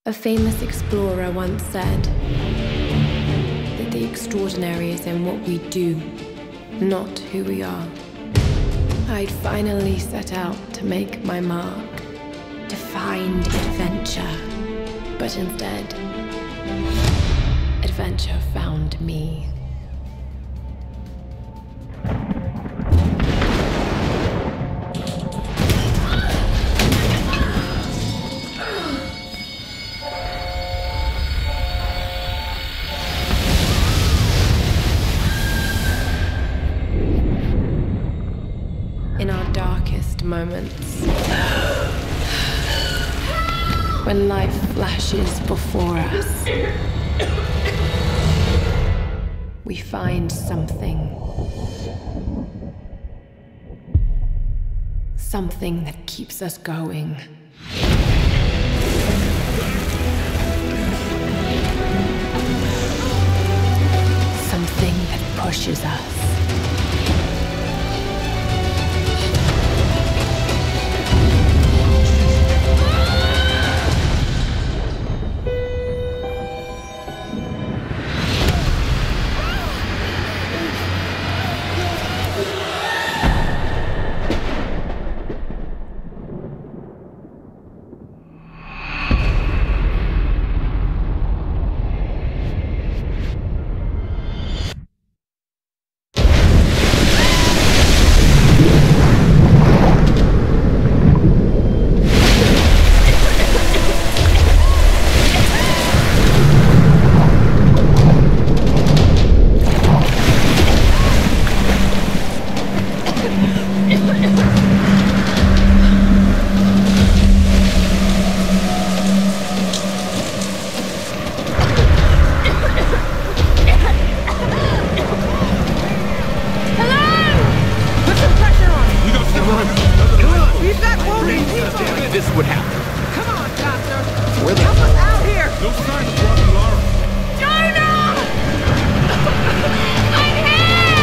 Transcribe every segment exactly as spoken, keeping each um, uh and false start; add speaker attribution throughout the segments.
Speaker 1: A famous explorer once said that the extraordinary is in what we do, not who we are. I'd finally set out to make my mark, to find adventure. But instead, adventure found me. In our darkest moments, when life flashes before us, we find something. Something that keeps us going. Something that pushes us.
Speaker 2: This would happen.
Speaker 3: Come on, Doctor.
Speaker 2: Where the
Speaker 3: Help us out here.
Speaker 4: No sign of Robbie Lara.
Speaker 3: Jonah! I'm here!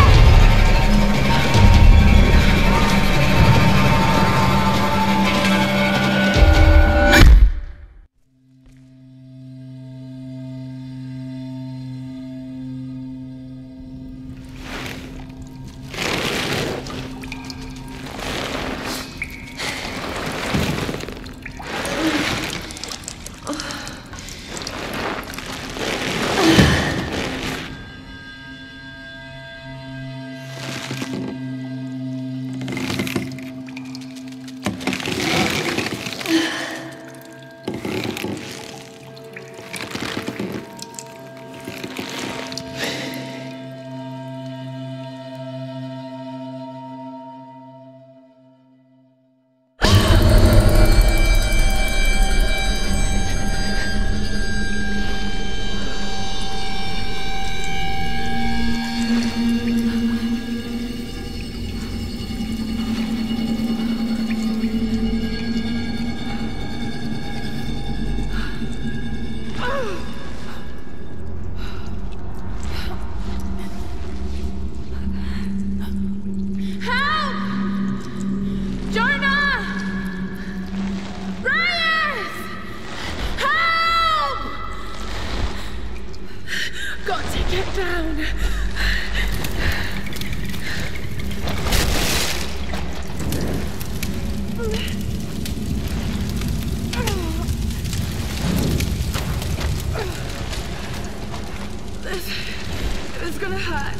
Speaker 3: Got to get down. This is gonna hurt.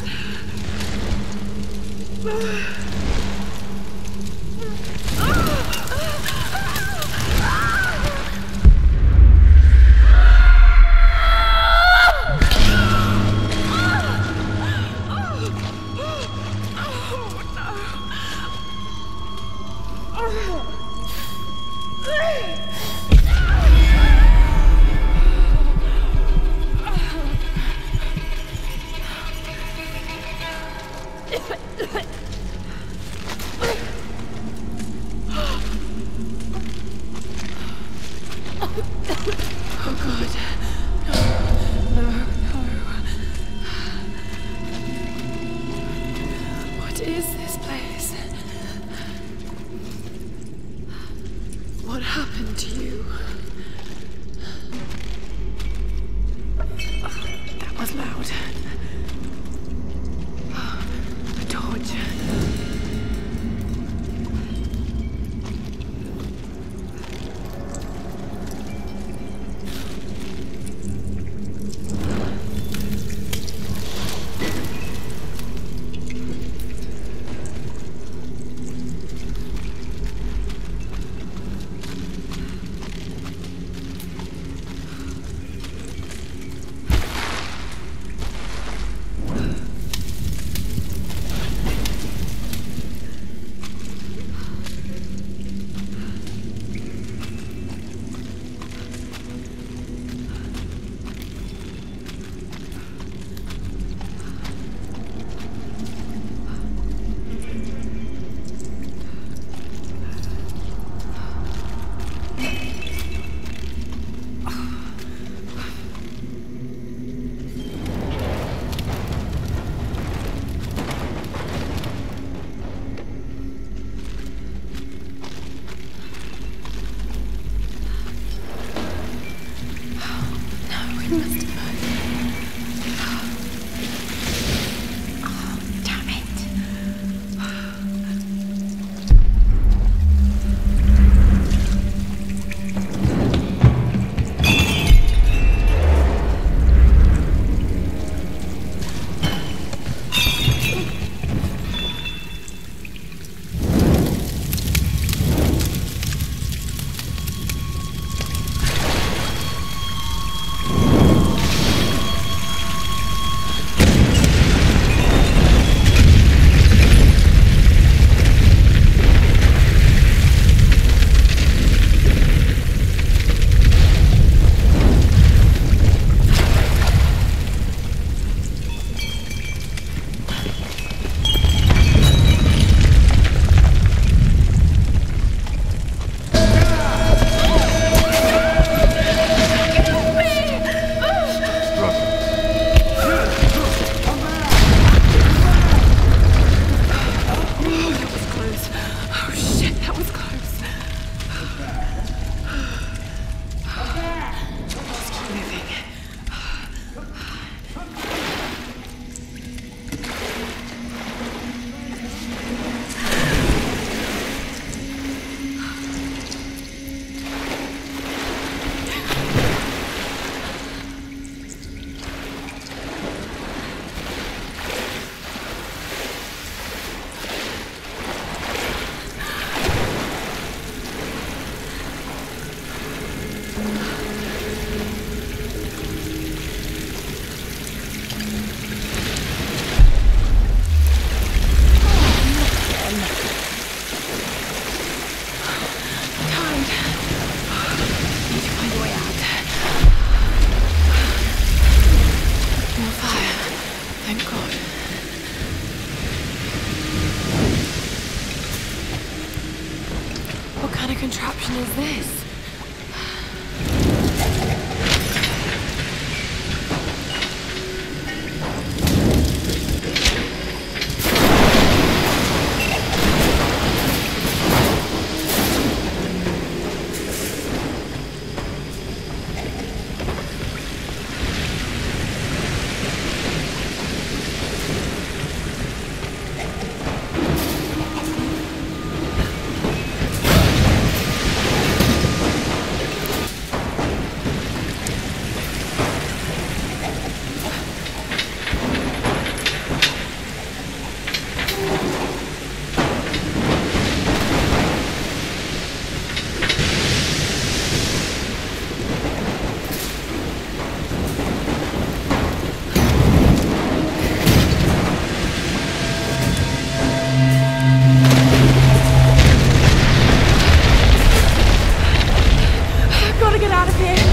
Speaker 3: out of here.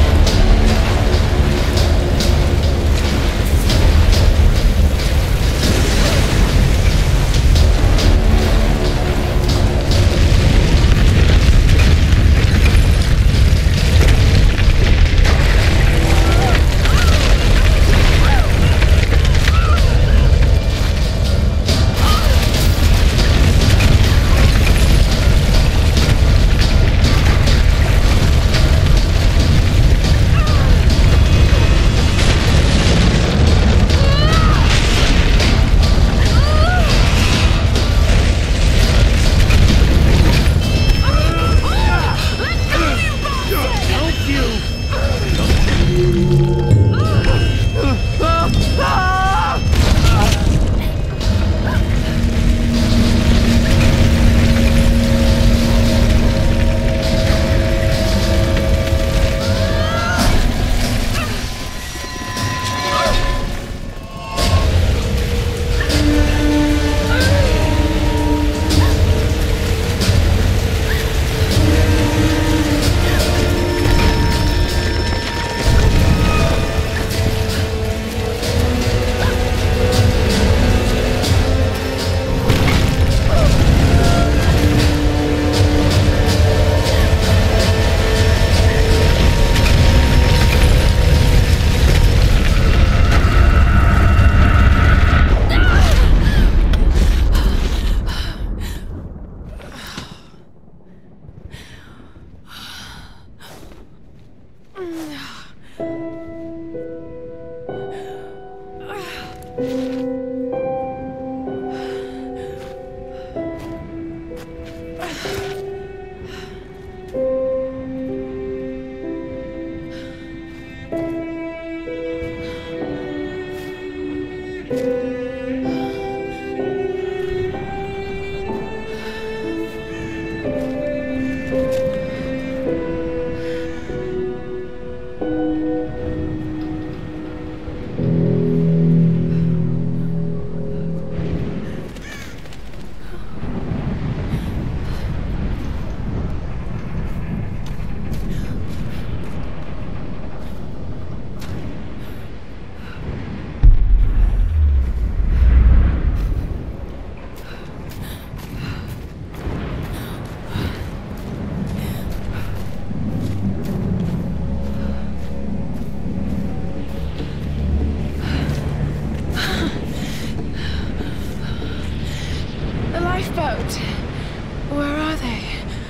Speaker 3: Where are they?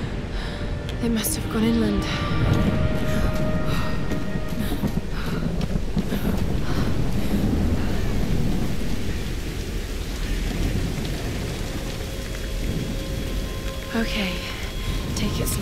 Speaker 3: They must have gone inland. Okay, take it slow.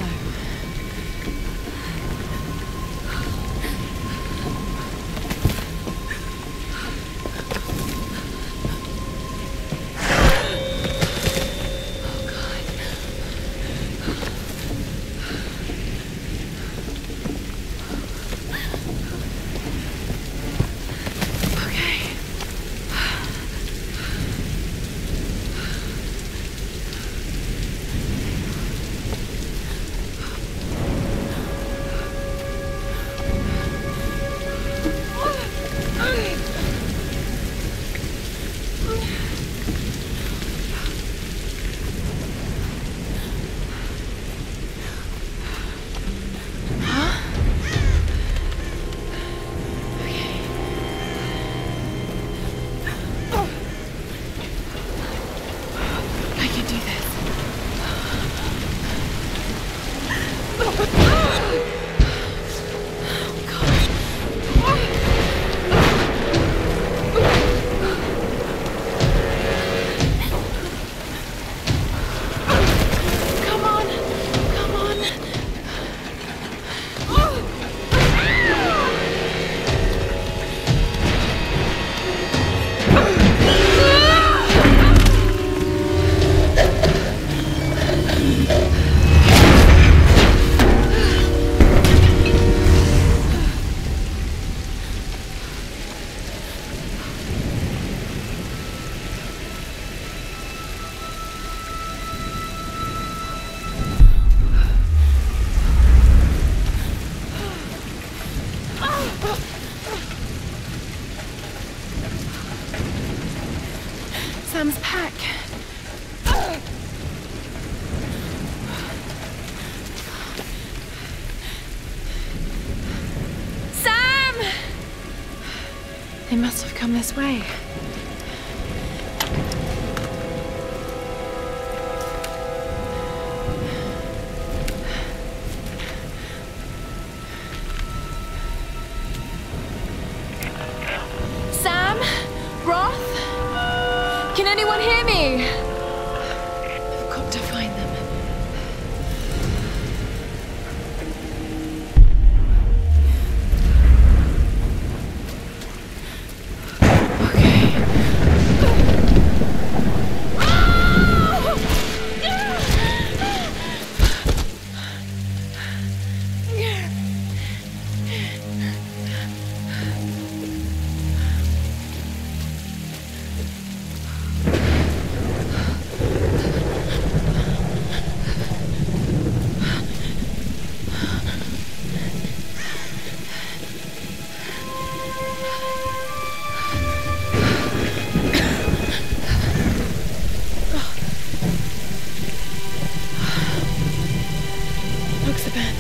Speaker 3: Sam's pack. Sam! They must have come this way. Sam? Roth? Can anyone hear me? I've got to find them. Looks abandoned.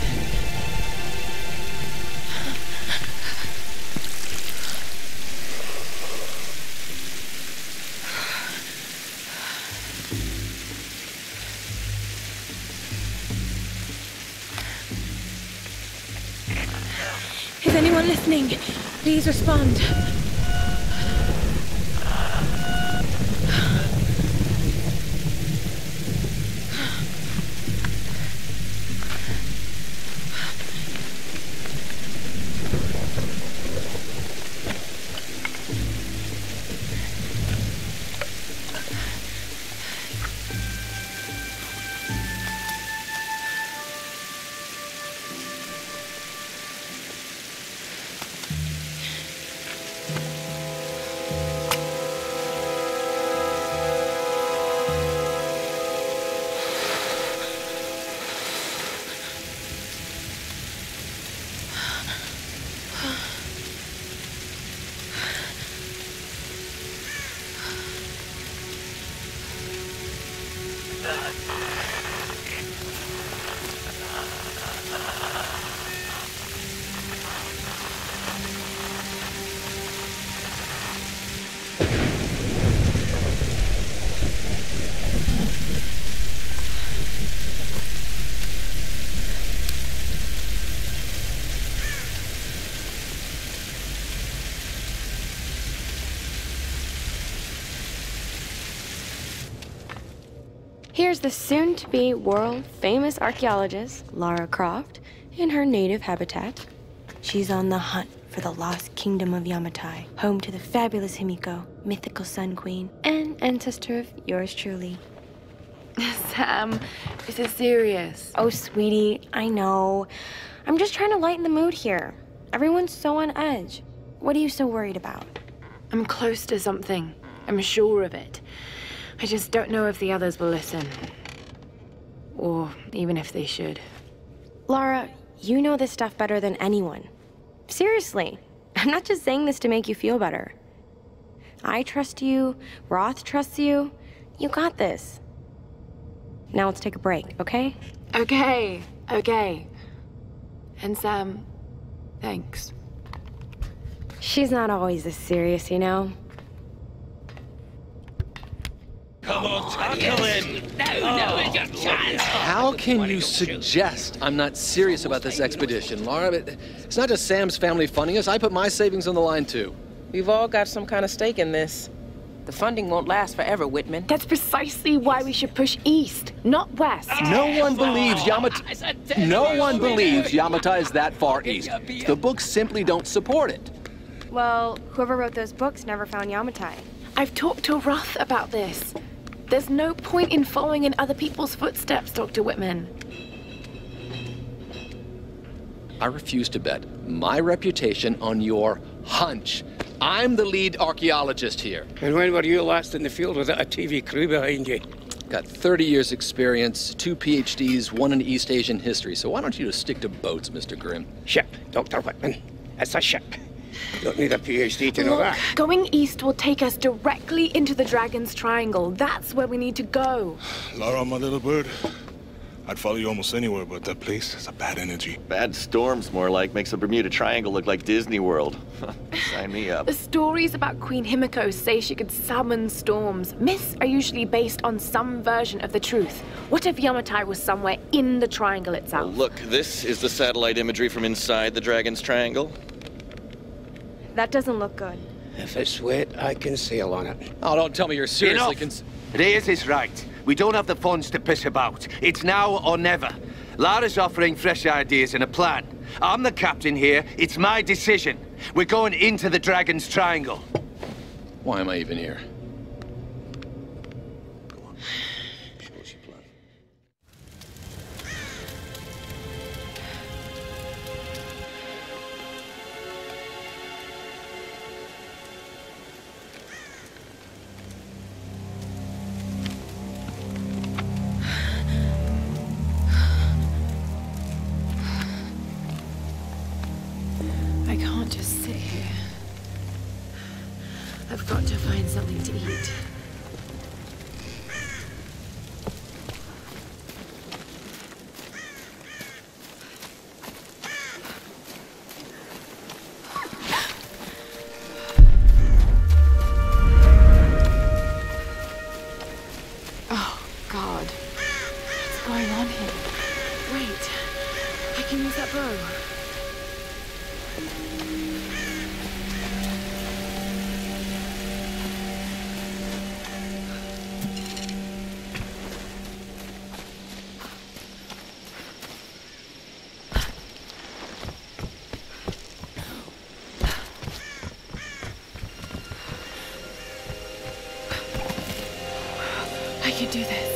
Speaker 3: Is anyone listening? Please respond. Here's the soon-to-be world-famous archaeologist, Lara Croft, in her native habitat. She's on the hunt for the lost kingdom of Yamatai, home to the fabulous Himiko, mythical Sun Queen, and ancestor of yours truly.
Speaker 1: Sam, this is serious.
Speaker 3: Oh, sweetie, I know. I'm just trying to lighten the mood here. Everyone's so on edge. What are you so worried about?
Speaker 1: I'm close to something. I'm sure of it. I just don't know if the others will listen. Or even if they should.
Speaker 3: Lara, you know this stuff better than anyone. Seriously, I'm not just saying this to make you feel better. I trust you, Roth trusts you. You got this. Now let's take a break, okay?
Speaker 1: Okay, okay. And Sam, thanks.
Speaker 3: She's not always this serious, you know?
Speaker 2: Come on, tackle in!
Speaker 4: No, no, it's your chance!
Speaker 2: How can you suggest I'm not serious about this expedition, Lara? It's not just Sam's family funding us. I put my savings on the line, too.
Speaker 5: We've all got some kind of stake in this. The funding won't last forever, Whitman.
Speaker 1: That's precisely why we should push east, not west.
Speaker 2: No one believes Yamatai... No one believes Yamatai is that far east. The books simply don't support it.
Speaker 3: Well, whoever wrote those books never found Yamatai.
Speaker 1: I've talked to Roth about this. There's no point in following in other people's footsteps, Doctor Whitman.
Speaker 2: I refuse to bet my reputation on your hunch. I'm the lead archaeologist here.
Speaker 4: And when were you last in the field without a T V crew behind you?
Speaker 2: Got thirty years experience, two P H Ds, one in East Asian history, so why don't you just stick to boats, Mister Grimm?
Speaker 4: Ship, Doctor Whitman. It's a ship. Don't need a PhD to know
Speaker 3: Look,
Speaker 4: that.
Speaker 3: going east will take us directly into the Dragon's Triangle. That's where we need to go.
Speaker 6: Lara, my little bird. I'd follow you almost anywhere, but that place has a bad energy.
Speaker 7: Bad storms, more like. Makes the Bermuda Triangle look like Disney World. Sign me up.
Speaker 3: The stories about Queen Himiko say she could summon storms. Myths are usually based on some version of the truth. What if Yamatai was somewhere in the triangle itself?
Speaker 7: Well, look, this is the satellite imagery from inside the Dragon's Triangle.
Speaker 3: That doesn't look good.
Speaker 4: If it's wet, I can sail on it.
Speaker 2: Oh, don't tell me you're seriously cons-
Speaker 8: Reyes is right. We don't have the funds to piss about. It's now or never. Lara's offering fresh ideas and a plan. I'm the captain here. It's my decision. We're going into the Dragon's Triangle.
Speaker 2: Why am I even here?
Speaker 7: Show us your plan.
Speaker 1: I can't just sit here. I've got to find something to eat. Oh, God. What's going on here? Wait. I can use that bow. I can do this.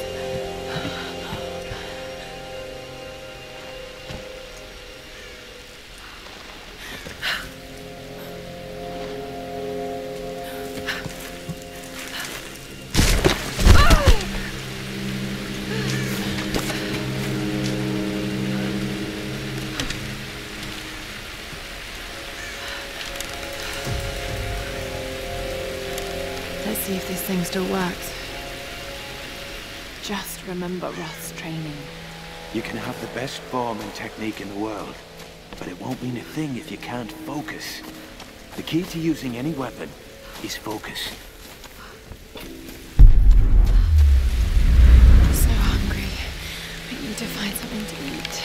Speaker 1: Let's see if this thing still works. Just remember Roth's training.
Speaker 8: You can have the best form and technique in the world, but it won't mean a thing if you can't focus. The key to using any weapon is focus.
Speaker 1: I'm so hungry. I need to find something to eat.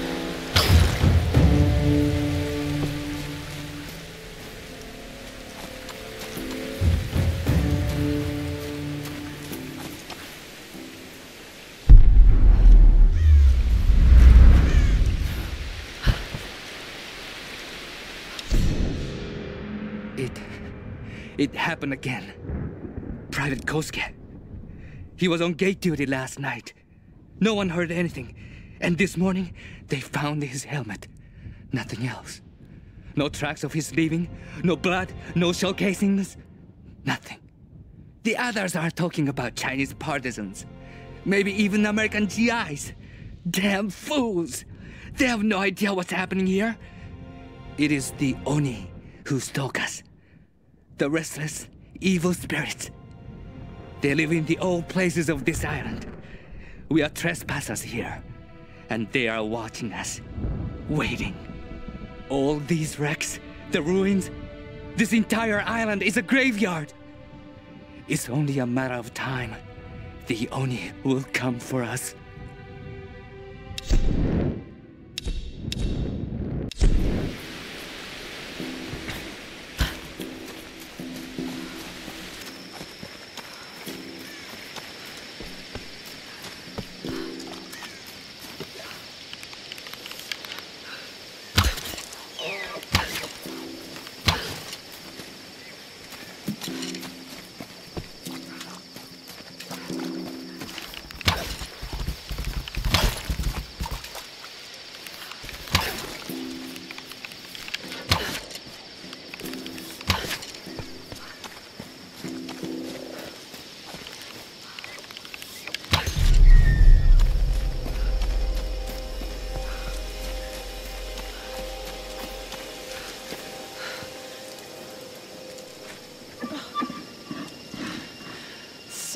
Speaker 9: It... it happened again. Private Kosuke. He was on gate duty last night. No one heard anything. And this morning, they found his helmet. Nothing else. No tracks of his leaving, no blood, no shell casings. Nothing. The others are talking about Chinese partisans. Maybe even American G Is. Damn fools! They have no idea what's happening here. It is the Oni who stalk us. The restless, evil spirits. They live in the old places of this island. We are trespassers here, and they are watching us, waiting. All these wrecks, the ruins, this entire island is a graveyard. It's only a matter of time. The Oni will come for us.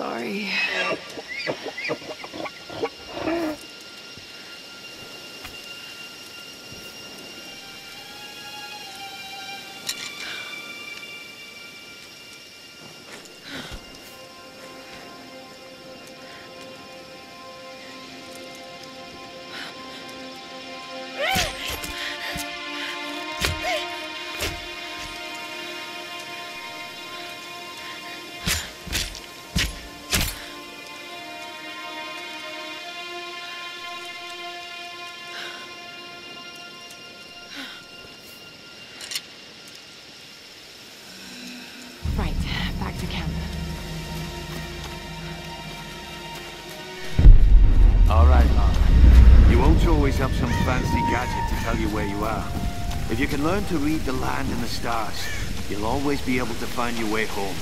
Speaker 1: sorry.
Speaker 3: Right, back to camp.
Speaker 8: All right, Lara. You won't always have some fancy gadget to tell you where you are. If you can learn to read the land and the stars, you'll always be able to find your way home.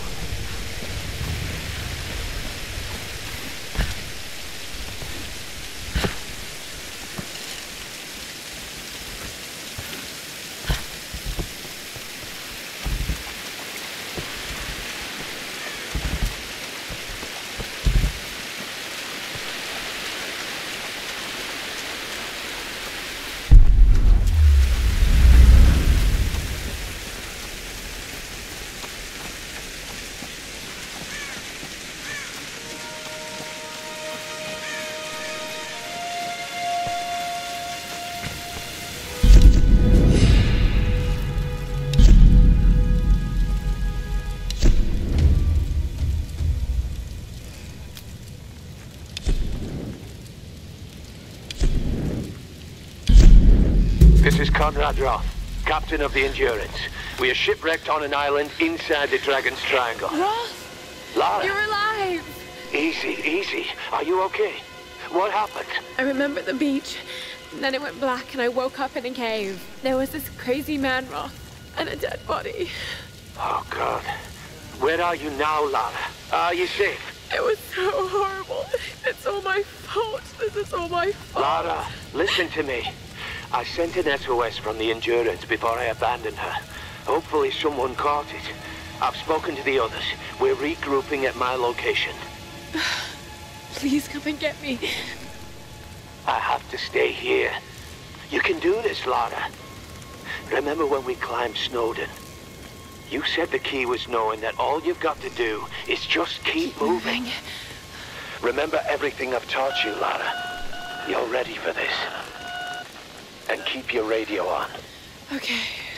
Speaker 10: This is Conrad Roth, captain of the Endurance. We are shipwrecked on an island inside the Dragon's Triangle.
Speaker 1: Roth!
Speaker 10: Lara!
Speaker 1: You're alive!
Speaker 10: Easy, easy. Are you okay? What happened?
Speaker 1: I remember the beach, and then it went black and I woke up in a cave. There was this crazy man, Roth, and a dead body.
Speaker 10: Oh, God. Where are you now, Lara? Are you safe?
Speaker 1: It was so horrible. It's all my fault. This is all my fault.
Speaker 10: Lara, listen to me. I sent an S O S from the Endurance before I abandoned her. Hopefully someone caught it. I've spoken to the others. We're regrouping at my location.
Speaker 1: Please come and get me.
Speaker 10: I have to stay here. You can do this, Lara. Remember when we climbed Snowden? You said the key was knowing that all you've got to do is just keep, keep moving. moving. Remember everything I've taught you, Lara. You're ready for this. And keep your radio on.
Speaker 1: Okay.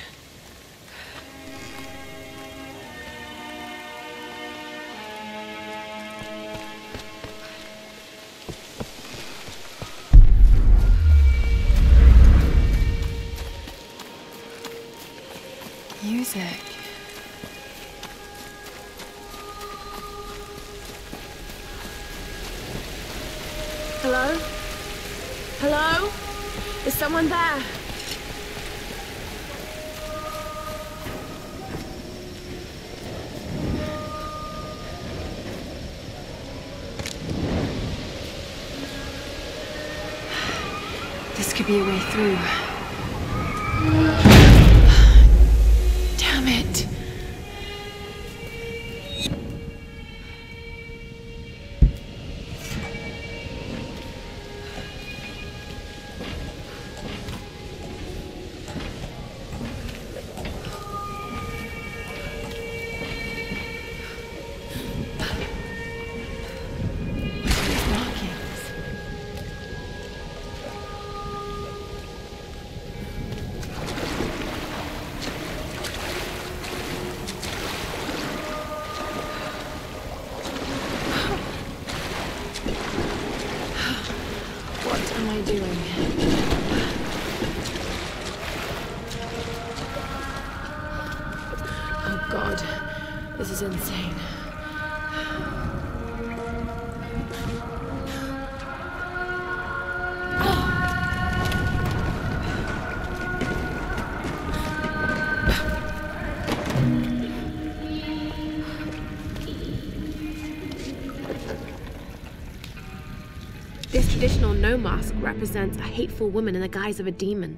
Speaker 1: Music. Hello? Hello? Is someone there? This could be a way through. Damn it. This is insane. This traditional no mask represents a hateful woman in the guise of a demon.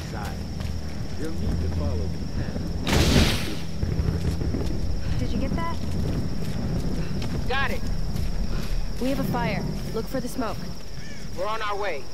Speaker 11: side. You'll need to follow the path.
Speaker 3: Did you get that?
Speaker 5: Got it.
Speaker 3: We have a fire. Look for the smoke.
Speaker 5: We're on our way.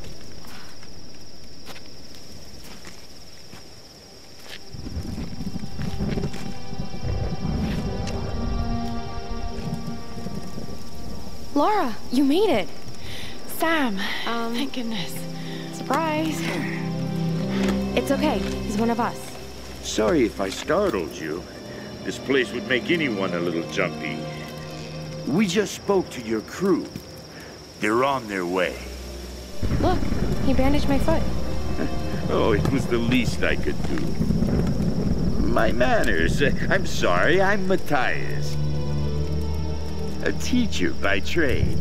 Speaker 3: Lara, you made it.
Speaker 1: Sam,
Speaker 3: Um,
Speaker 1: thank goodness.
Speaker 3: Surprise. It's okay. He's one of us.
Speaker 11: Sorry if I startled you. This place would make anyone a little jumpy. We just spoke to your crew. They're on their way.
Speaker 3: Look, he bandaged my foot.
Speaker 11: Oh, it was the least I could do. My manners. I'm sorry, I'm Matthias. A teacher by trade.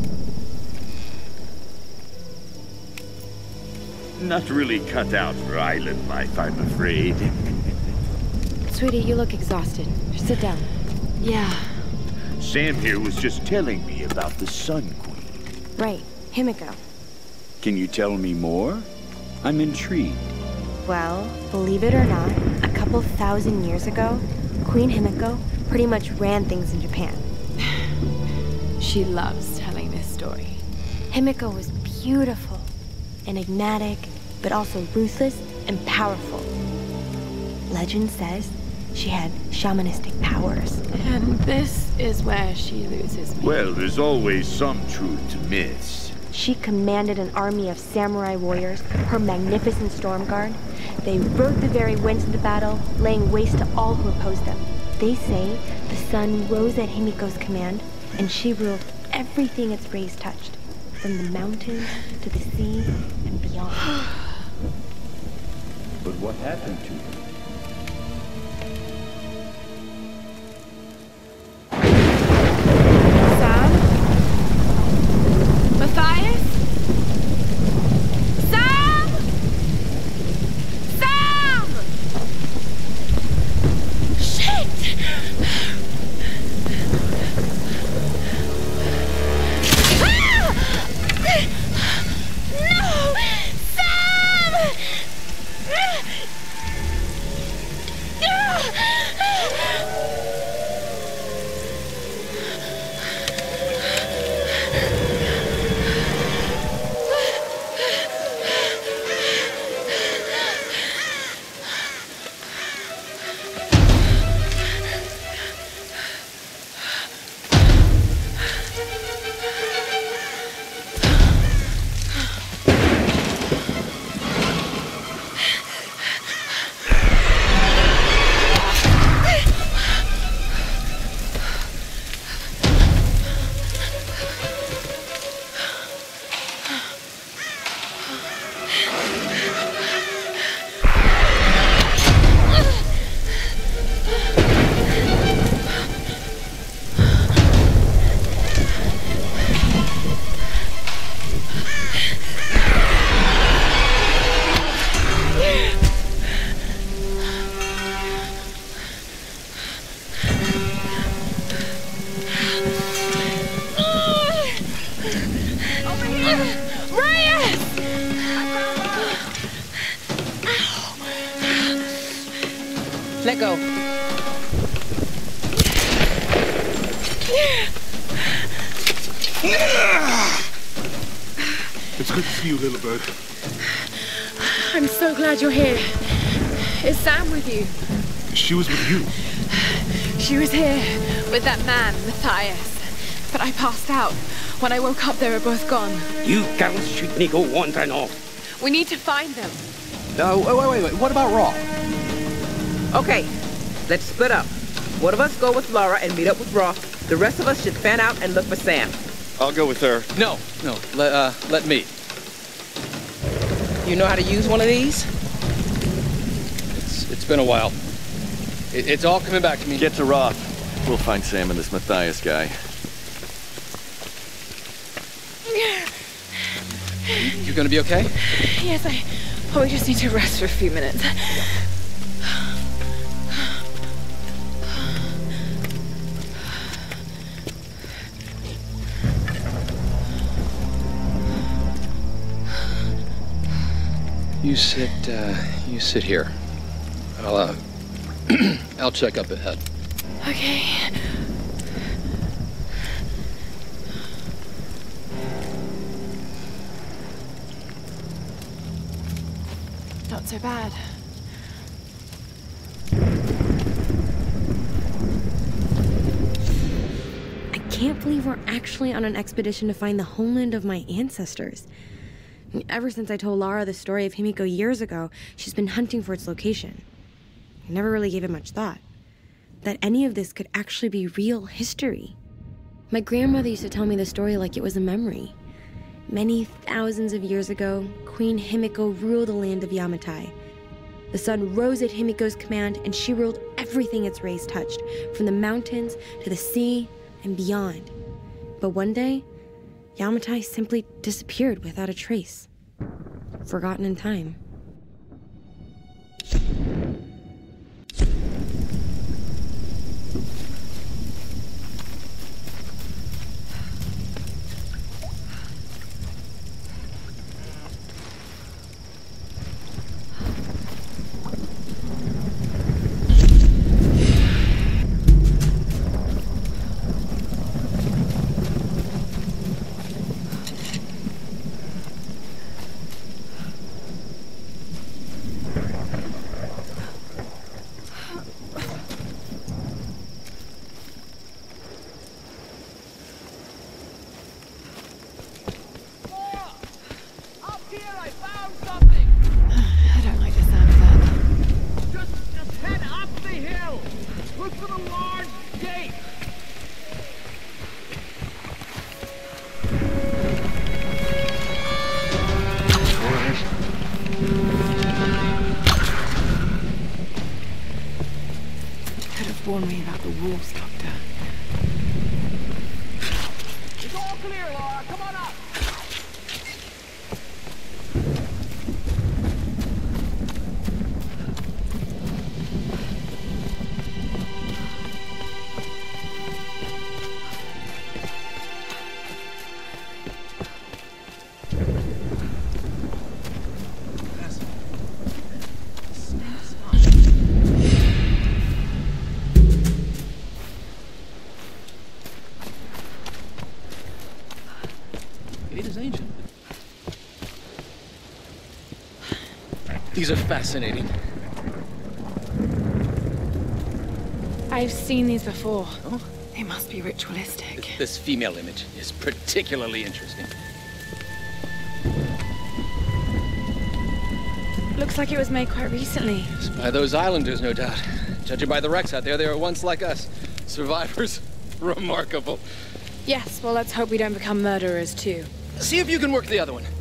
Speaker 11: Not really cut out for island life, I'm afraid.
Speaker 3: Sweetie, you look exhausted. Sit down.
Speaker 1: Yeah.
Speaker 11: Sam here was just telling me about the Sun Queen.
Speaker 3: Right, Himiko.
Speaker 11: Can you tell me more? I'm intrigued.
Speaker 3: Well, believe it or not, a couple thousand years ago, Queen Himiko pretty much ran things in Japan.
Speaker 1: She loves telling this story.
Speaker 3: Himiko was beautiful, enigmatic, but also ruthless and powerful. Legend says she had shamanistic powers.
Speaker 1: And this is where she loses me.
Speaker 11: Well, there's always some truth to myths.
Speaker 3: She commanded an army of samurai warriors, her magnificent storm guard. They rode the very winds of the battle, laying waste to all who opposed them. They say the sun rose at Himiko's command, and she ruled everything its rays touched, from the mountains to the sea and beyond.
Speaker 11: But what happened to her?
Speaker 1: Sam? Matthias? Sam! Sam! Shit! No! Sam!
Speaker 5: Let go.
Speaker 6: It's good to see you, little bird.
Speaker 1: I'm so glad you're here. Is Sam with you?
Speaker 6: She was with you.
Speaker 1: She was here with that man, Matthias. But I passed out. When I woke up, they were both gone.
Speaker 4: You girls shouldn't go wandering off.
Speaker 1: We need to find them.
Speaker 2: No, wait, wait, wait, wait. What about Raw?
Speaker 5: Okay, let's split up. One of us go with Lara and meet up with Roth. The rest of us should fan out and look for Sam.
Speaker 7: I'll go with her.
Speaker 2: No, no, let, uh, let me.
Speaker 5: You know how to use one of these?
Speaker 2: It's, it's been a while. It, it's all coming back to me.
Speaker 7: Get to Roth. We'll find Sam and this Matthias guy.
Speaker 2: You gonna be okay?
Speaker 1: Yes, I probably just need to rest for a few minutes.
Speaker 2: You sit, uh, you sit here. I'll, uh, I'll check up ahead.
Speaker 1: Okay. Not so bad.
Speaker 3: I can't believe we're actually on an expedition to find the homeland of my ancestors. Ever since I told Lara the story of Himiko years ago, she's been hunting for its location. I never really gave it much thought. That any of this could actually be real history. My grandmother used to tell me the story like it was a memory. Many thousands of years ago, Queen Himiko ruled the land of Yamatai. The sun rose at Himiko's command, and she ruled everything its rays touched, from the mountains to the sea and beyond. But one day, Yamatai simply disappeared without a trace. Forgotten in time.
Speaker 1: Warn me about the wolves, Doctor.
Speaker 12: It's all clear, Lara. Come on up.
Speaker 2: These are fascinating.
Speaker 1: I've seen these before. Oh? They must be ritualistic.
Speaker 2: This female image is particularly interesting.
Speaker 1: Looks like it was made quite recently.
Speaker 2: By those islanders, no doubt. Judging by the wrecks out there, they were once like us. Survivors. Remarkable.
Speaker 1: Yes, well, let's hope we don't become murderers, too.
Speaker 2: See if you can work the other one.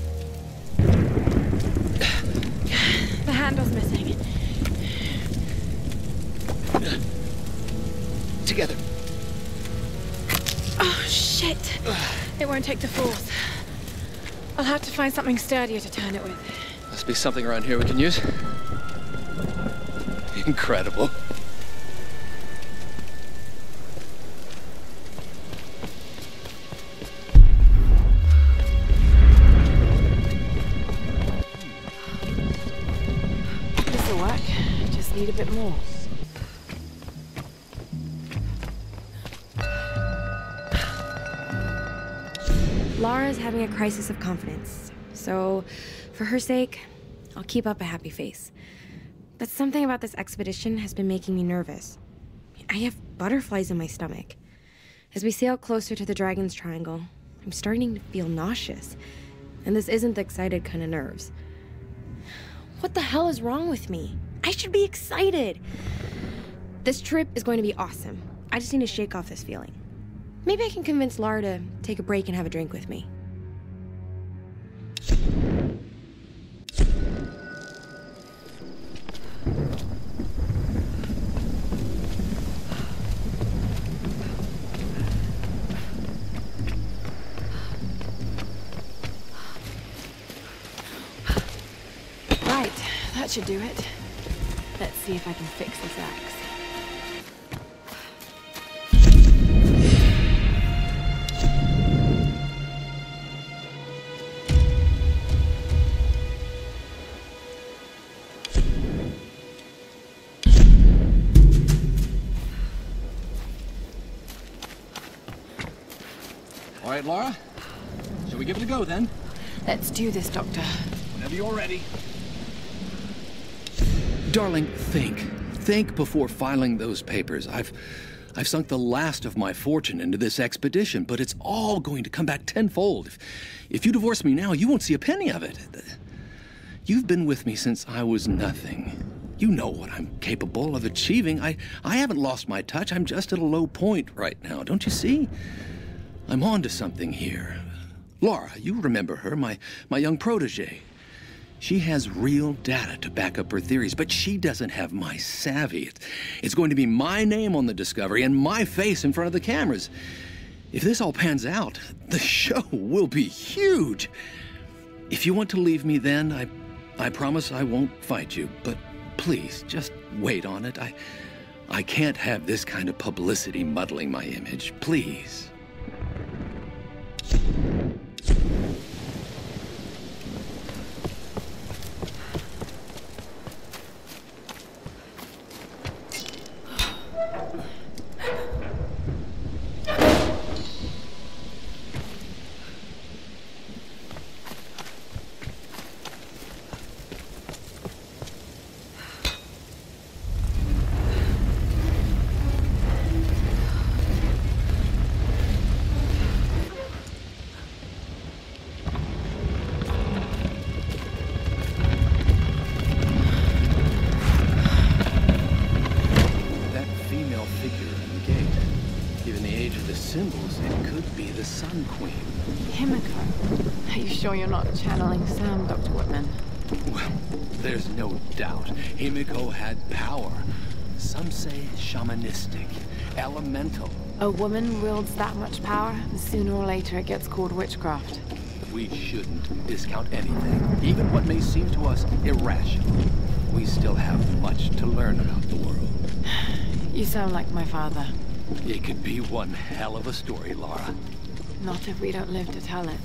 Speaker 1: The handle's missing.
Speaker 2: Together.
Speaker 1: Oh, shit. It won't take the force. I'll have to find something sturdier to turn it with.
Speaker 2: Must be something around here we can use. Incredible.
Speaker 1: This'll work. Just need a bit more.
Speaker 3: Lara's having a crisis of confidence, so for her sake, I'll keep up a happy face. But something about this expedition has been making me nervous. I have butterflies in my stomach. As we sail closer to the Dragon's Triangle, I'm starting to feel nauseous. And this isn't the excited kind of nerves. What the hell is wrong with me? I should be excited! This trip is going to be awesome. I just need to shake off this feeling. Maybe I can convince Lara to take a break and have a drink with me.
Speaker 1: Right, that should do it. Let's see if I can fix this axe.
Speaker 2: right, Lara. Shall we give it a go, then?
Speaker 3: Let's do this, Doctor.
Speaker 2: Whenever you're ready. Darling, think. Think before filing those papers. I've... I've sunk the last of my fortune into this expedition, but it's all going to come back tenfold. If, if you divorce me now, you won't see a penny of it. You've been with me since I was nothing. You know what I'm capable of achieving. I, I haven't lost my touch. I'm just at a low point right now. Don't you see? I'm on to something here. Lara, you remember her, my, my young protege. She has real data to back up her theories, but she doesn't have my savvy. It's, it's going to be my name on the Discovery and my face in front of the cameras. If this all pans out, the show will be huge. If you want to leave me then, I, I promise I won't fight you, but please, just wait on it. I, I can't have this kind of publicity muddling my image. Please.
Speaker 3: Sure you're not channeling Sam, Doctor Whitman?
Speaker 2: Well, there's no doubt. Himiko had power. Some say shamanistic, elemental.
Speaker 3: A woman wields that much power, and sooner or later it gets called witchcraft.
Speaker 2: We shouldn't discount anything, even what may seem to us irrational. We still have much to learn about the world.
Speaker 3: You sound like my father.
Speaker 2: It could be one hell of a story, Lara.
Speaker 3: Not if we don't live to tell it.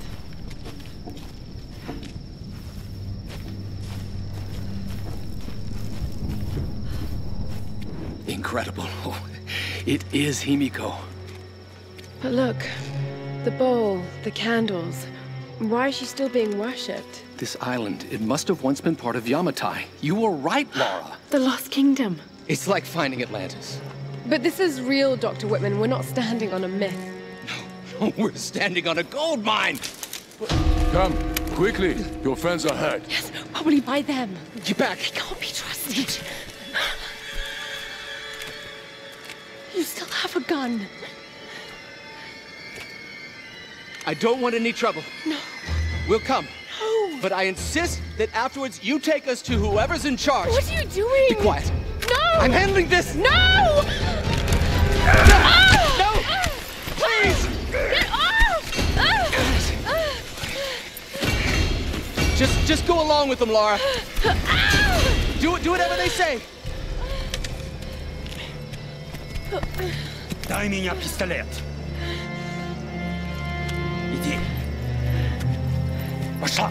Speaker 2: Incredible. Oh, it is Himiko.
Speaker 1: But look, the bowl, the candles. Why is she still being worshipped?
Speaker 2: This island, it must have once been part of Yamatai. You were right, Lara.
Speaker 1: The Lost Kingdom.
Speaker 2: It's like finding Atlantis.
Speaker 1: But this is real, Doctor Whitman. We're not standing on a myth.
Speaker 2: No, we're standing on a gold mine.
Speaker 6: Come, quickly. Your friends are hurt.
Speaker 1: Yes, probably by them.
Speaker 2: Get back.
Speaker 1: They can't be trusted. You still have a gun.
Speaker 2: I don't want any trouble.
Speaker 1: No.
Speaker 2: We'll come.
Speaker 1: No.
Speaker 2: But I insist that afterwards you take us to whoever's in charge.
Speaker 1: What are you doing?
Speaker 2: Be quiet.
Speaker 1: No!
Speaker 2: I'm handling this.
Speaker 1: No!
Speaker 2: Ah! No! Please!
Speaker 1: Get off!
Speaker 2: Just, just go along with them, Lara. Do it, do whatever they say.
Speaker 13: Дай меня пистолет. Иди. Пошла.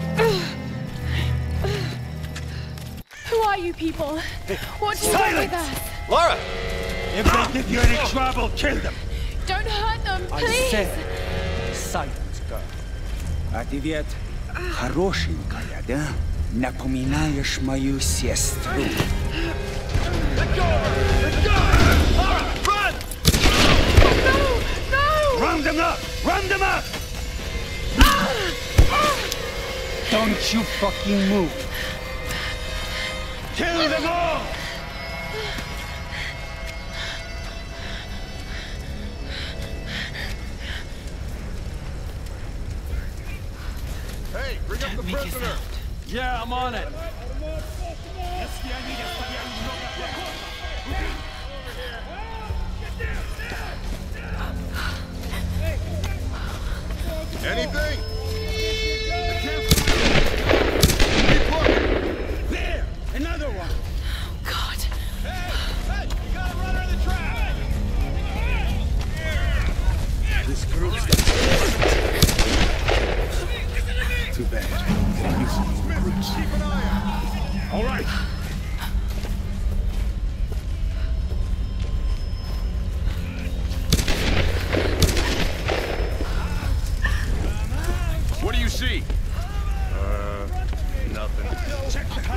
Speaker 1: Who are you people? What do you want with us?
Speaker 2: Lara!
Speaker 13: If they give you any trouble, kill them.
Speaker 1: Don't hurt them, please.
Speaker 13: I said, silence, girl. А ты ведь хорошенькая, да? Напоминаешь мою сестру.
Speaker 12: Let go of her! Let go! Lara, run!
Speaker 1: No! No!
Speaker 13: Round them up! Round them up! Don't you fucking move! Kill them all!
Speaker 12: Hey, bring up the prisoner!
Speaker 9: Yeah, I'm on it.
Speaker 12: Anything?
Speaker 13: There! Another one!
Speaker 1: Oh, God.
Speaker 12: Hey! Hey! You got a runner in the trap!
Speaker 6: This group's too bad.
Speaker 12: Keep an eye out!
Speaker 13: All right!
Speaker 12: see?
Speaker 6: Uh, nothing.
Speaker 12: Check the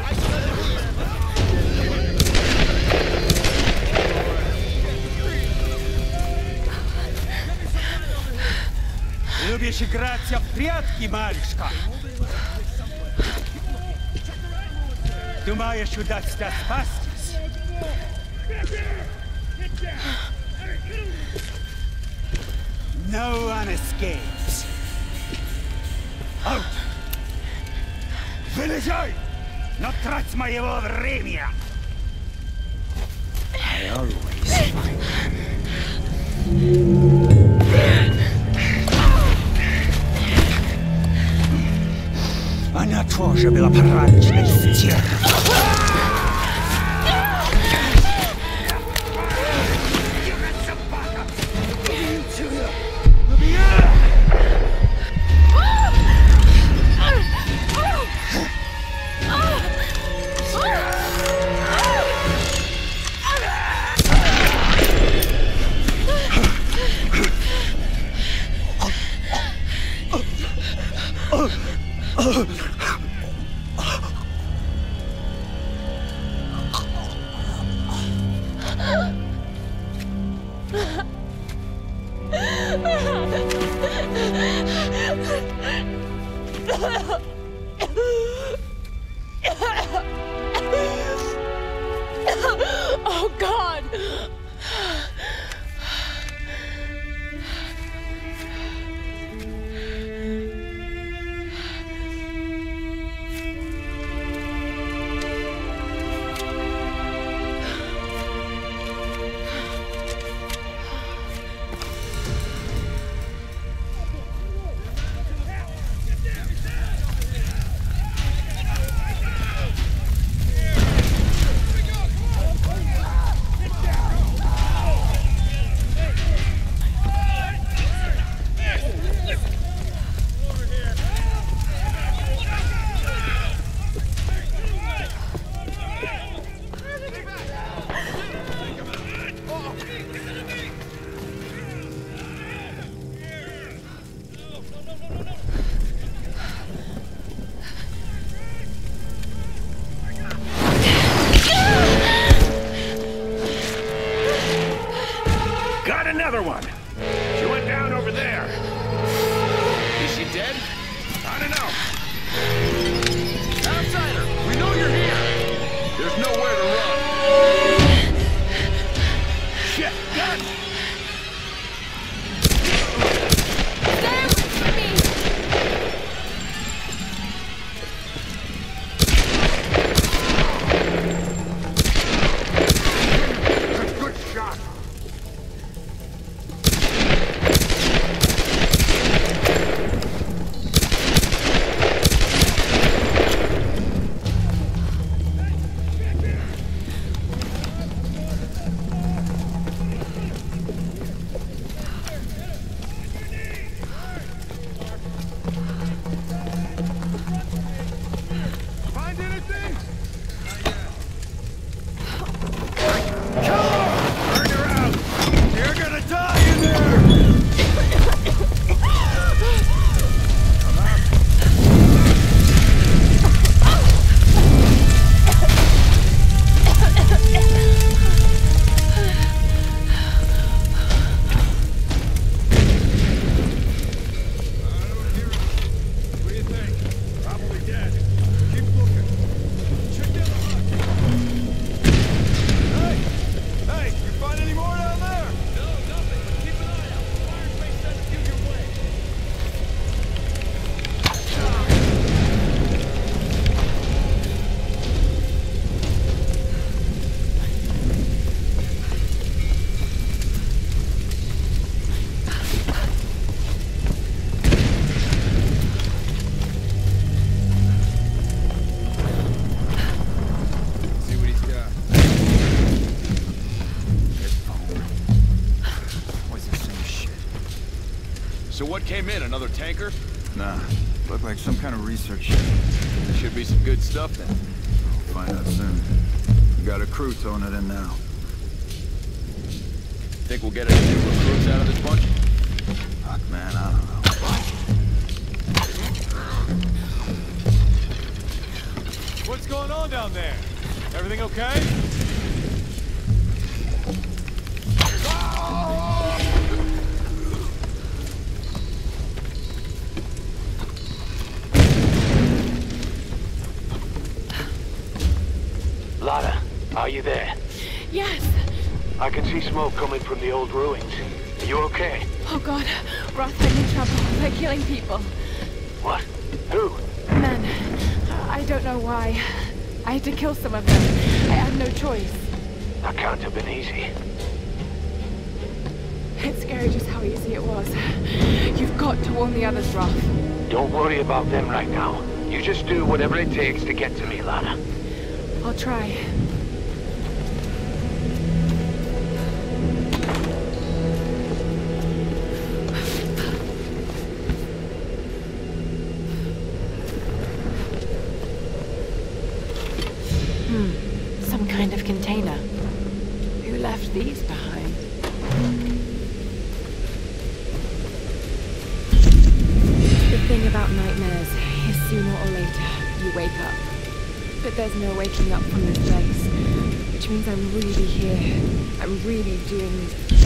Speaker 13: Любишь играться в прятки, малышка? Думаешь, удастся спастись? No one escapes. Out! Вылезай! Но трать моего времени! I always find Она тоже была порочной стервой.
Speaker 3: Oh, God!
Speaker 12: Got another one! She went down over there. Is she dead? I don't know. Outsider, we know you're here. There's nowhere to run. Shit, gun!
Speaker 3: Stay away from me!
Speaker 12: Good shot. Find anything? Come on! Turn her out! You're gonna die in there! Come on. What do you think? Probably dead. Keep looking. Check down the hut. Hey! Hey! You find any more down there? No, nothing. But keep an eye out. The fire space doesn't give your way. See what he's got.
Speaker 14: Always the same shit.
Speaker 12: So what came in? Another tanker?
Speaker 14: Nah, looked like some kind of research ship.
Speaker 12: There should be some good stuff then.
Speaker 14: We'll find out soon. We got a crew towing it in now.
Speaker 12: Think we'll get any new recruits out of this bunch?
Speaker 14: Fuck, man, I don't know.
Speaker 12: going on down there? Everything okay?
Speaker 10: Lara, are you there?
Speaker 3: Yes.
Speaker 10: I can see smoke coming from the old ruins. Are you okay?
Speaker 3: Oh God, Roth, I'm in trouble. They're killing people.
Speaker 10: What? Who?
Speaker 3: Men. I don't know why. I had to kill some of them. I had no choice.
Speaker 10: That can't have been easy.
Speaker 3: It's scary just how easy it was. You've got to warn the others, Roth.
Speaker 10: Don't worry about them right now. You just do whatever it takes to get to me, Lara.
Speaker 3: I'll try. Hmm. Some kind of container. Who left these behind? The thing about nightmares is sooner or later, you wake up. But there's no waking up from this place. Which means I'm really here. I'm really doing this.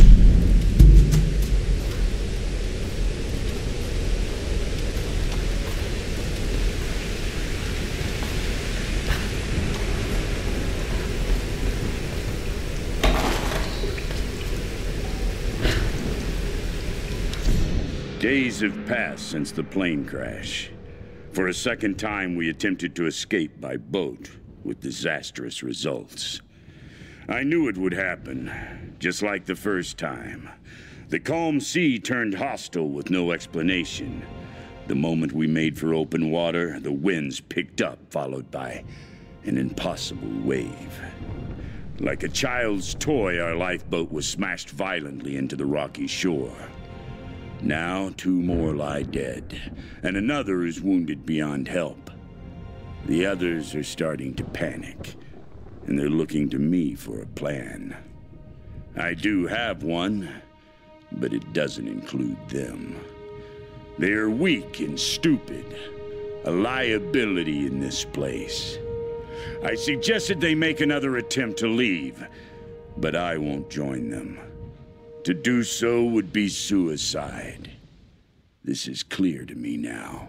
Speaker 11: Days have passed since the plane crash. For a second time, we attempted to escape by boat, with disastrous results. I knew it would happen, just like the first time. The calm sea turned hostile with no explanation. The moment we made for open water, the winds picked up, followed by an impossible wave. Like a child's toy, our lifeboat was smashed violently into the rocky shore. Now, two more lie dead, and another is wounded beyond help. The others are starting to panic, and they're looking to me for a plan. I do have one, but it doesn't include them. They are weak and stupid, a liability in this place. I suggested they make another attempt to leave, but I won't join them. To do so would be suicide. This is clear to me now.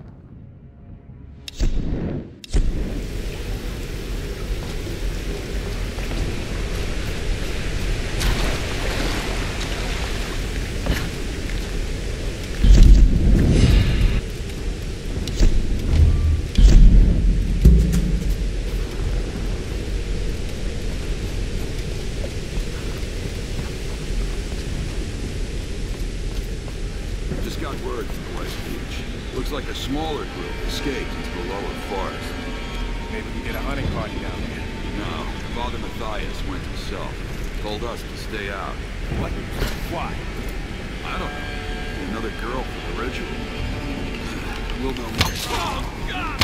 Speaker 14: Like a smaller group escaped into the lower forest.
Speaker 12: Maybe we can get a hunting party down there.
Speaker 14: No, Father Matthias went himself. Told us to stay out.
Speaker 12: What? Why?
Speaker 14: I don't know. Another girl for the ritual. We'll know more. Oh, God!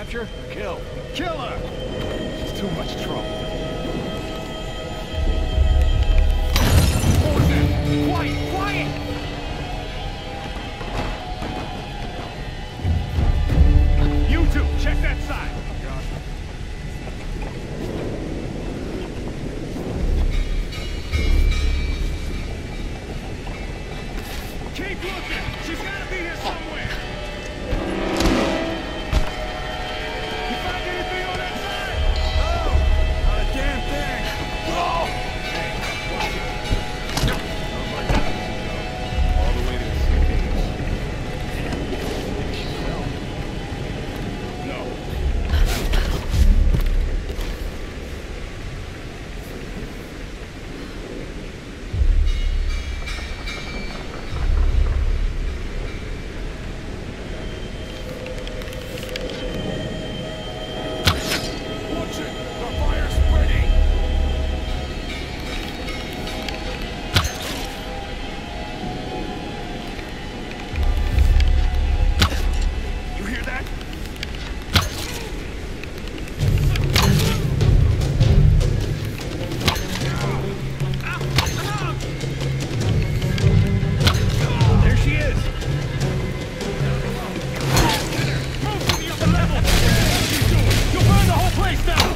Speaker 12: Capture? Kill. Kill her! It's too much trouble. What was that? Quiet! Quiet! You two, check that side. Keep looking! She's gotta be here somewhere! You find anything on that side? No! Not a damn thing! Oh! Hey, watch it. Oh my God. All the way to the city. No. Watch it! The fire's spreading! You hear that? There she is! Move to the upper level! She's doing? You'll burn the whole place down!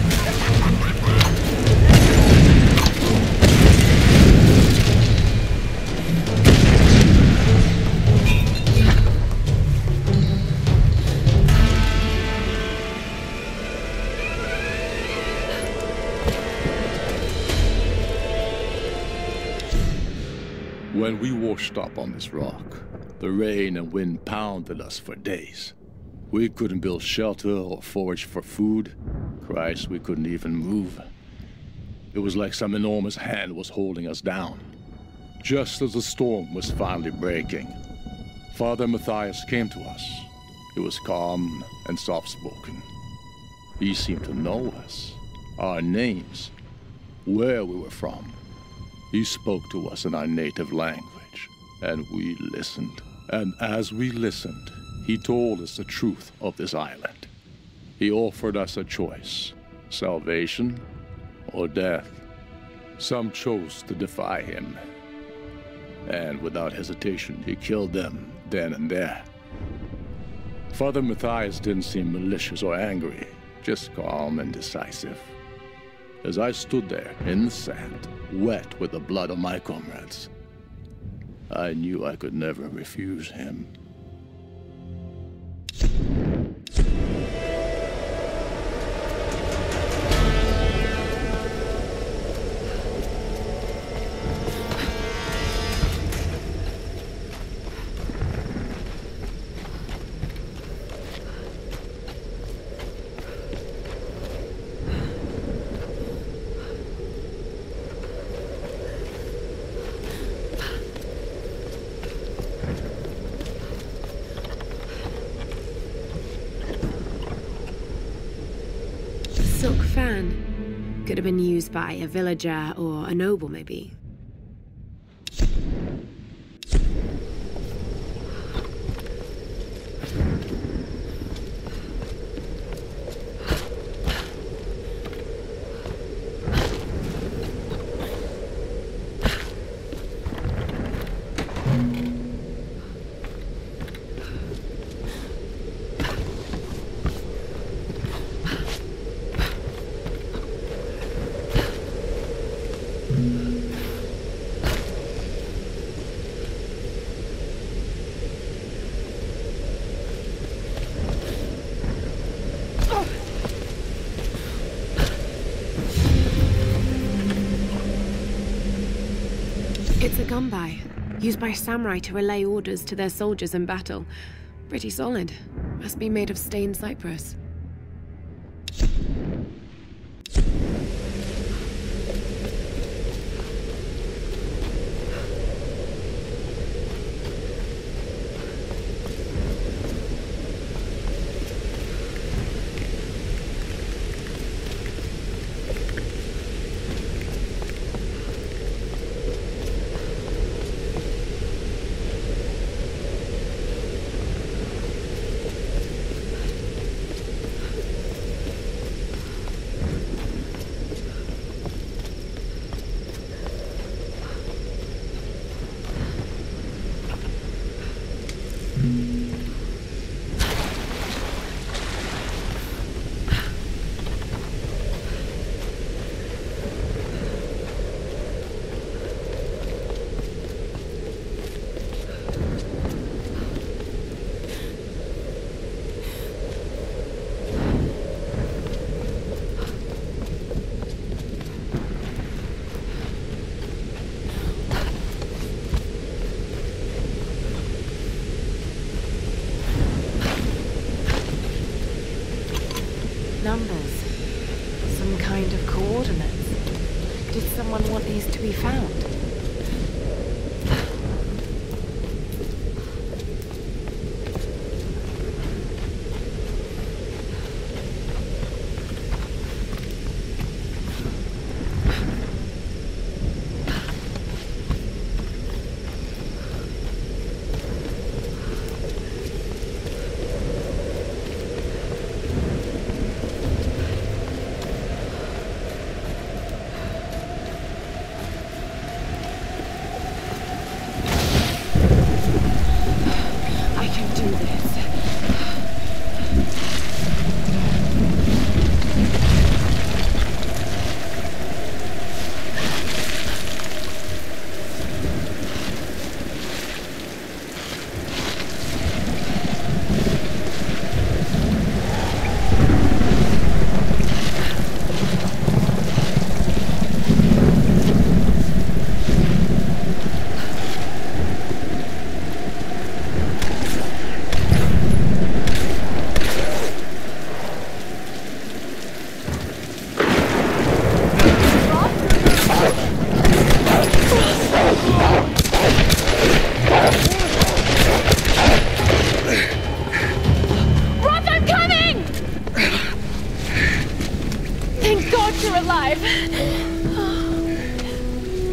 Speaker 15: When we washed up on this rock, the rain and wind pounded us for days. We couldn't build shelter or forage for food. Christ, we couldn't even move. It was like some enormous hand was holding us down. Just as the storm was finally breaking, Father Matthias came to us. He was calm and soft-spoken. He seemed to know us, our names, where we were from. He spoke to us in our native language, and we listened. And as we listened, he told us the truth of this island. He offered us a choice, salvation or death. Some chose to defy him, and without hesitation, he killed them then and there. Father Matthias didn't seem malicious or angry, just calm and decisive. As I stood there in the sand, wet with the blood of my comrades, I knew I could never refuse him.
Speaker 1: Silk fan. Could have been used by a villager or a noble, maybe. It's a gunbai, used by samurai to relay orders to their soldiers in battle. Pretty solid. Must be made of stained cypress.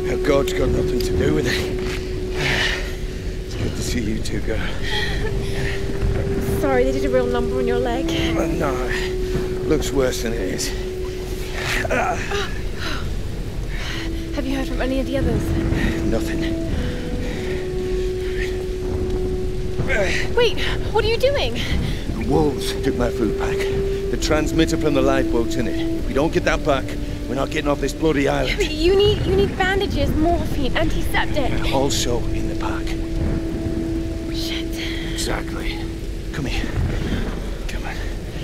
Speaker 16: Now, God's got nothing to do with it. It's good to see you two, girl.
Speaker 3: Sorry, they did a real number on your leg.
Speaker 16: Uh, no, looks worse than it is. Uh.
Speaker 3: Have you heard from any of the others?
Speaker 16: Nothing.
Speaker 3: Wait, what are you doing?
Speaker 16: The wolves took my food pack. The transmitter from the lifeboat's in it. If we don't get that back, we're not getting off this bloody island.
Speaker 3: But you need you need bandages, morphine, antiseptic.
Speaker 16: Also in the pack.
Speaker 3: Shit.
Speaker 16: Exactly. Come here. Come on.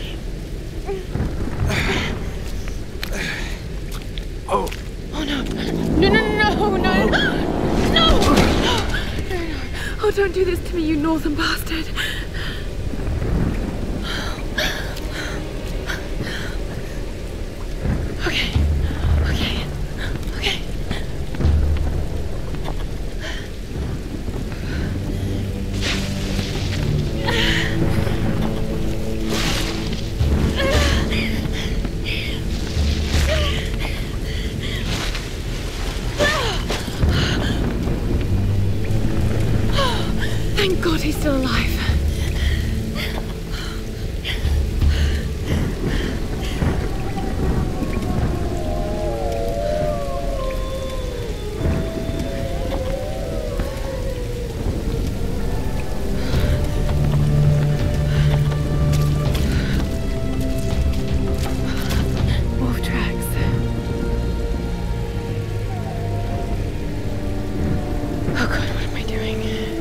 Speaker 16: Oh.
Speaker 3: Oh no. No, no, no, no, no. No! Oh, don't do this to me, you northern bastard. Okay. Okay. Okay. Thank God he's still alive. Wolf tracks. Oh God, what am I doing?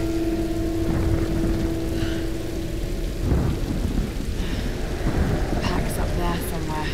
Speaker 3: Pack's up there somewhere.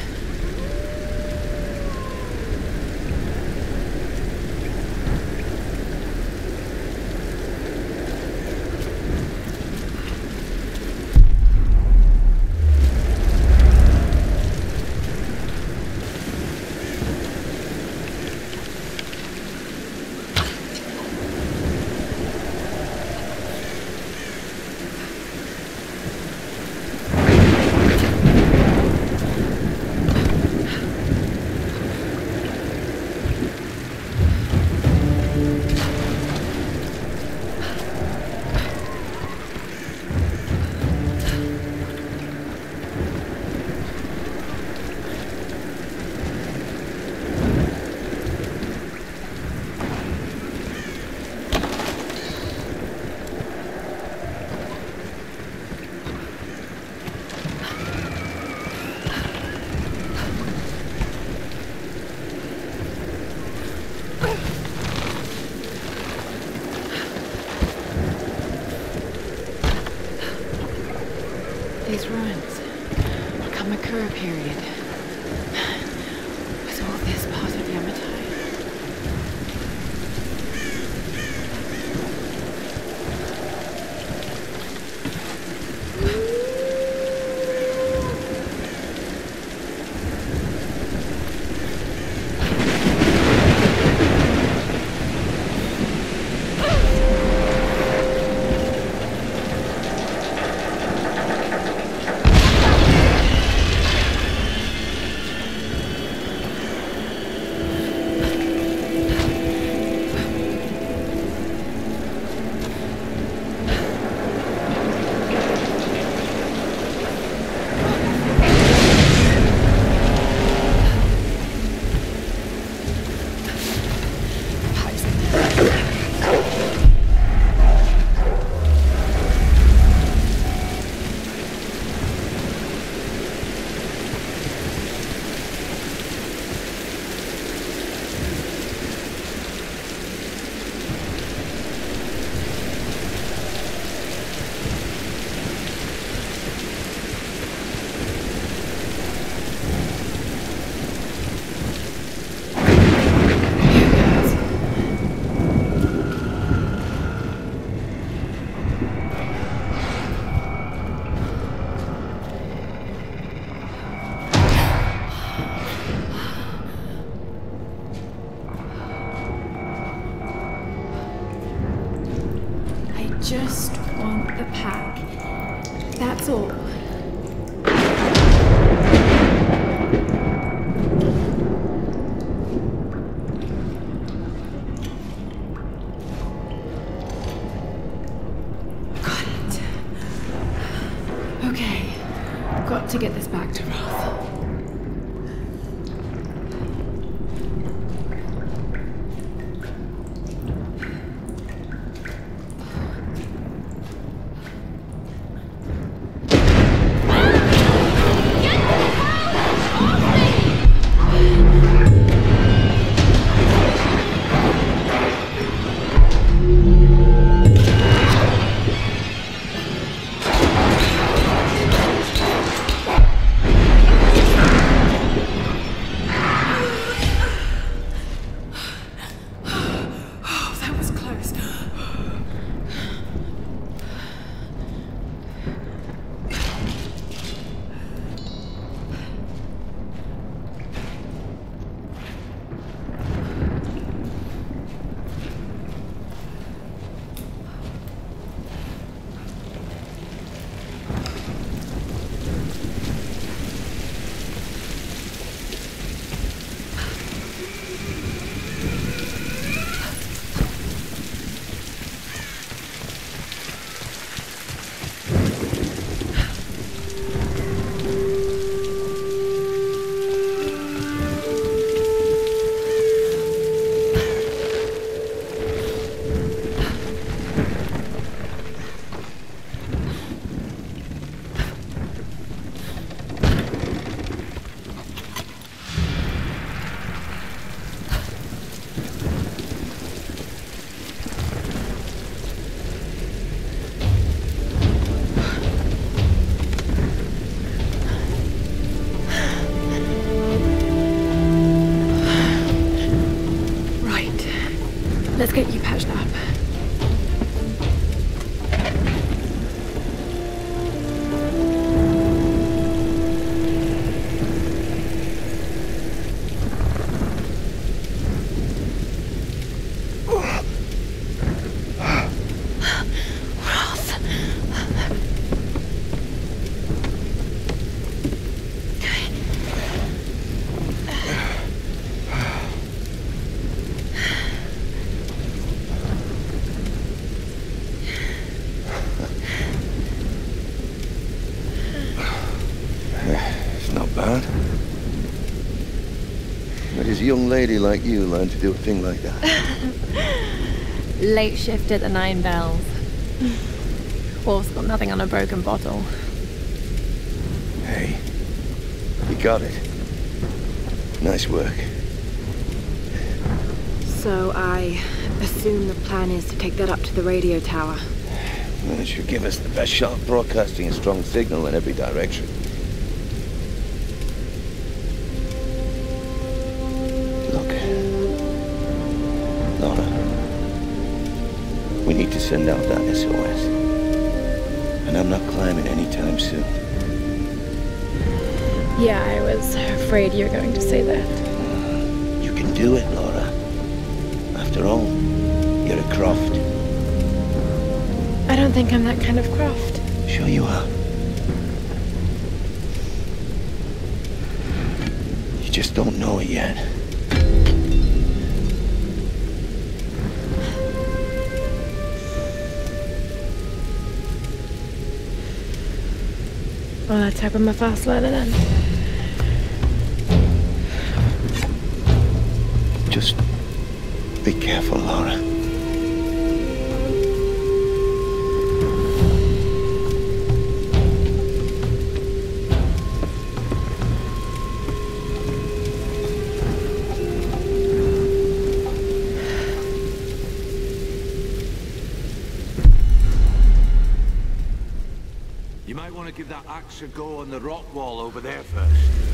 Speaker 3: These ruins, Kamakura period. Was all this part of Yamatai? Just want the pack. That's all.
Speaker 1: to get this back to Roth. Let's get you patched up.
Speaker 16: A young lady like you learn to do a thing like that?
Speaker 1: Late shift at the Nine Bells. Wolf's got nothing on a broken bottle.
Speaker 16: Hey, you got it. Nice work.
Speaker 3: So I assume the plan is to take that up to the radio tower.
Speaker 16: Well, it should give us the best shot of broadcasting a strong signal in every direction. Send out that S O S. And I'm not climbing anytime soon.
Speaker 1: Yeah, I was afraid you were going to say that.
Speaker 16: You can do it, Laura. After all, you're a Croft.
Speaker 1: I don't think I'm that kind of Croft.
Speaker 16: Sure you are. You just don't know it yet.
Speaker 1: Well, let's hope I'm a fast learner then.
Speaker 16: Just be careful, Laura.
Speaker 10: You might want to give that axe a go on the rock wall over there first.